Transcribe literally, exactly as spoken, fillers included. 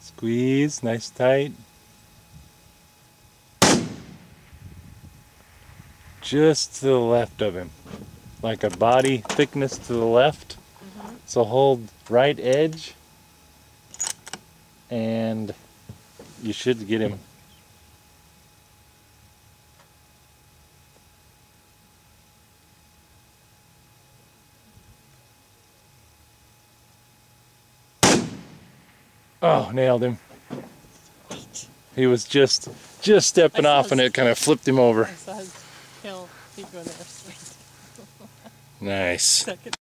Squeeze, nice tight. Just to the left of him. Like a body thickness to the left. Mm-hmm. So hold right edge and you should get him. Oh, nailed him. He was just just stepping off and it kind of flipped him over. I saw his tail keep going there straight. Nice. Second.